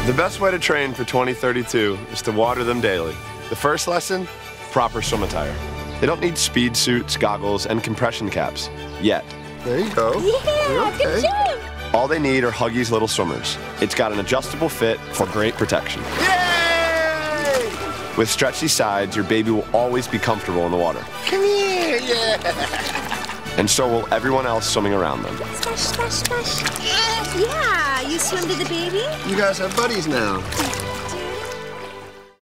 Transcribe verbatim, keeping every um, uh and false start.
The best way to train for twenty thirty-two is to water them daily. The first lesson, proper swim attire. They don't need speed suits, goggles, and compression caps, yet. There you go. Yeah, okay. good job. All they need are Huggies Little Swimmers. It's got an adjustable fit for great protection. Yay! With stretchy sides, your baby will always be comfortable in the water. Come here, yeah. And so will everyone else swimming around them. Splash, splash, splash. Yeah, you swim to the baby? You guys have buddies now.